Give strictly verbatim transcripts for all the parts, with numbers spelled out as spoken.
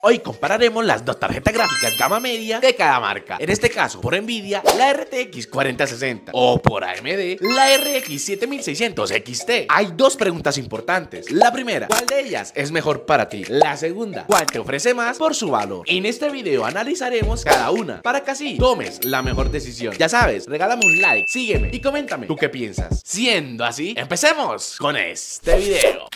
Hoy compararemos las dos tarjetas gráficas gama media de cada marca. En este caso, por Nvidia, la R T X cuarenta sesenta o por A M D, la R X siete mil seiscientos X T. Hay dos preguntas importantes. La primera, ¿cuál de ellas es mejor para ti? La segunda, ¿cuál te ofrece más por su valor? En este video analizaremos cada una para que así tomes la mejor decisión. Ya sabes, regálame un like, sígueme y coméntame tú qué piensas. Siendo así, empecemos con este video.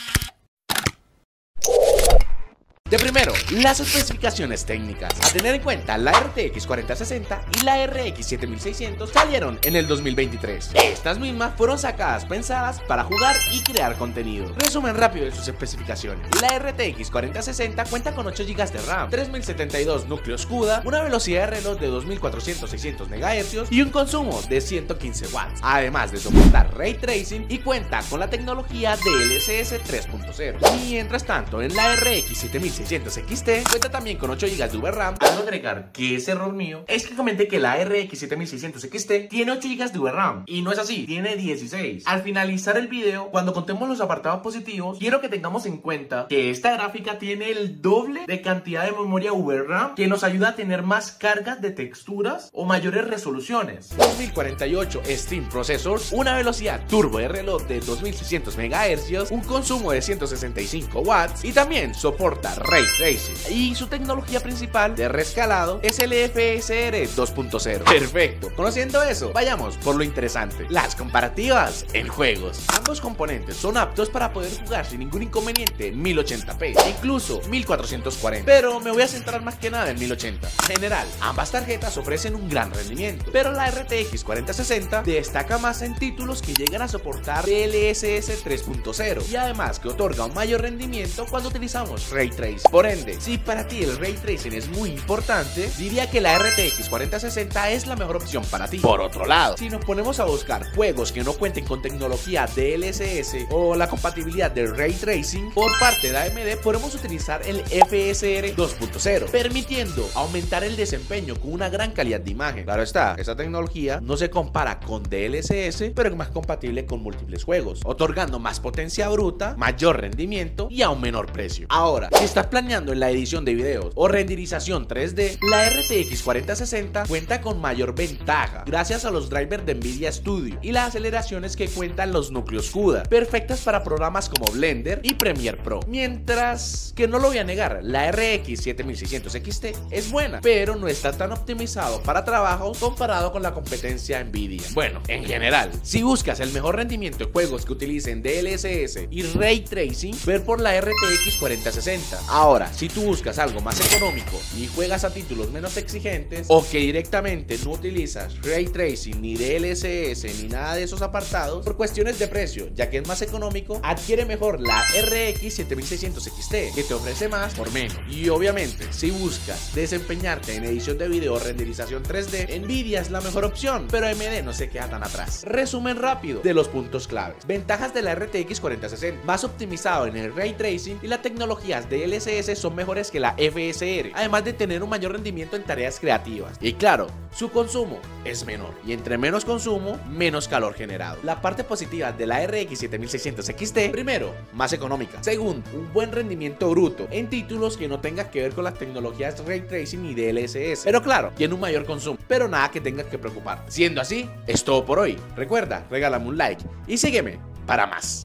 De primero, las especificaciones técnicas. A tener en cuenta, la R T X cuarenta sesenta y la R X siete mil seiscientos salieron en el dos mil veintitrés. Estas mismas fueron sacadas pensadas para jugar y crear contenido. Resumen rápido de sus especificaciones. La R T X cuarenta sesenta cuenta con ocho gigas de RAM, tres mil setenta y dos núcleos CUDA, una velocidad de reloj de dos mil cuatrocientos a seiscientos megahercios y un consumo de ciento quince watts. Además de soportar Ray Tracing y cuenta con la tecnología D L S S tres punto cero. Mientras tanto, en la R X siete mil seiscientos X T cuenta también con ocho gigas de V RAM. Al agregar que es error mío, es que comenté que la R X siete mil seiscientos X T tiene ocho gigas de V RAM y no es así, tiene dieciséis. Al finalizar el video, cuando contemos los apartados positivos, quiero que tengamos en cuenta que esta gráfica tiene el doble de cantidad de memoria V RAM, que nos ayuda a tener más cargas de texturas o mayores resoluciones. dos mil cuarenta y ocho Steam Processors, una velocidad turbo de reloj de dos mil seiscientos megahercios, un consumo de ciento sesenta y cinco watts y también soporta Ray Tracing. Y su tecnología principal de rescalado es el F S R dos punto cero. Perfecto. Conociendo eso, vayamos por lo interesante: las comparativas en juegos. Ambos componentes son aptos para poder jugar sin ningún inconveniente en mil ochenta p, incluso mil cuatrocientos cuarenta, pero me voy a centrar más que nada en mil ochenta. En general, ambas tarjetas ofrecen un gran rendimiento, pero la R T X cuarenta sesenta destaca más en títulos que llegan a soportar D L S S tres punto cero y además que otorga un mayor rendimiento cuando utilizamos Ray Tracing. Por ende, si para ti el Ray Tracing es muy importante, diría que la R T X cuarenta sesenta es la mejor opción para ti. Por otro lado, si nos ponemos a buscar juegos que no cuenten con tecnología D L S S o la compatibilidad de Ray Tracing por parte de A M D, podemos utilizar el F S R dos punto cero, permitiendo aumentar el desempeño con una gran calidad de imagen. Claro está, esa tecnología no se compara con D L S S, pero es más compatible con múltiples juegos, otorgando más potencia bruta, mayor rendimiento y a un menor precio. Ahora, si estás planeando en la edición de videos o renderización tres D, la R T X cuarenta sesenta cuenta con mayor ventaja gracias a los drivers de Nvidia Studio y las aceleraciones que cuentan los núcleos CUDA, perfectas para programas como Blender y Premiere Pro. Mientras que no lo voy a negar, la R X siete mil seiscientos X T es buena, pero no está tan optimizado para trabajos comparado con la competencia Nvidia. Bueno, en general, si buscas el mejor rendimiento en juegos que utilicen D L S S y Ray Tracing, ver por la R T X cuarenta sesenta. Ahora, si tú buscas algo más económico y juegas a títulos menos exigentes o que directamente no utilizas Ray Tracing ni D L S S ni nada de esos apartados por cuestiones de precio, ya que es más económico, adquiere mejor la R X siete mil seiscientos X T, que te ofrece más por menos. Y obviamente, si buscas desempeñarte en edición de video o renderización tres D, Nvidia es la mejor opción, pero A M D no se queda tan atrás. Resumen rápido de los puntos claves. Ventajas de la R T X cuarenta sesenta: más optimizado en el Ray Tracing y las tecnologías D L S S son mejores que la F S R, además de tener un mayor rendimiento en tareas creativas. Y claro, su consumo es menor, y entre menos consumo, menos calor generado. La parte positiva de la R X siete mil seiscientos X T: primero, más económica; segundo, un buen rendimiento bruto en títulos que no tengas que ver con las tecnologías Ray Tracing y D L S S, pero claro, tiene un mayor consumo, pero nada que tengas que preocupar. Siendo así, es todo por hoy. Recuerda, regálame un like y sígueme para más.